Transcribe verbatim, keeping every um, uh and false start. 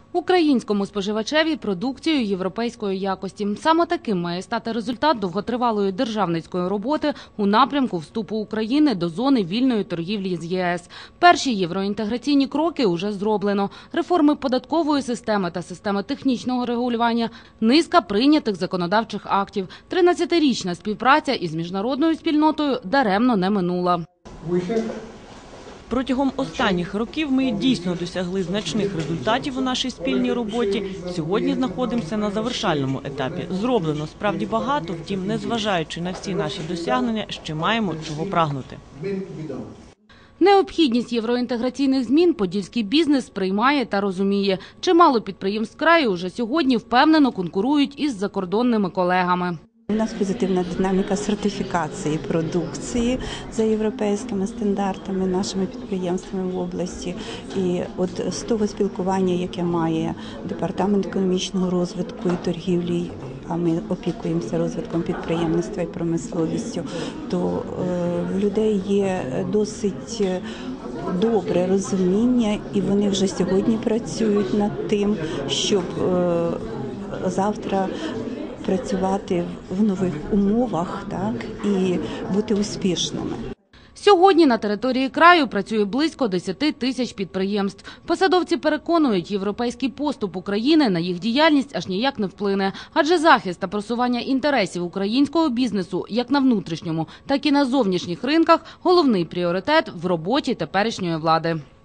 Українському споживачеві продукцію європейської якості. Саме таким має стати результат довготривалої державницької роботи у напрямку вступу України до зони вільної торгівлі з ЄС. Перші євроінтеграційні кроки уже зроблено. Реформи податкової системи та системи технічного регулювання, низка прийнятих законодавчих актів. тринадцятирічна співпраця із міжнародною спільнотою даремно не минула. Протягом останніх років ми дійсно досягли значних результатів у нашій спільній роботі. Сьогодні знаходимося на завершальному етапі. Зроблено справді багато, втім, незважаючи на всі наші досягнення, ще маємо чого прагнути. Необхідність євроінтеграційних змін подільський бізнес сприймає та розуміє. Чимало підприємств краю уже сьогодні впевнено конкурують із закордонними колегами. У нас позитивна динаміка сертифікації продукції за європейськими стандартами нашими підприємствами в області. І от з того спілкування, яке має Департамент економічного розвитку і торгівлі, а ми опікуємося розвитком підприємництва і промисловістю, то в людей є досить добре розуміння, і вони вже сьогодні працюють над тим, щоб завтра працювати в нових умовах, так, і бути успішними. Сьогодні на території краю працює близько десяти тисяч підприємств. Посадовці переконують, європейський поступ України на їх діяльність аж ніяк не вплине. Адже захист та просування інтересів українського бізнесу як на внутрішньому, так і на зовнішніх ринках – головний пріоритет в роботі теперішньої влади.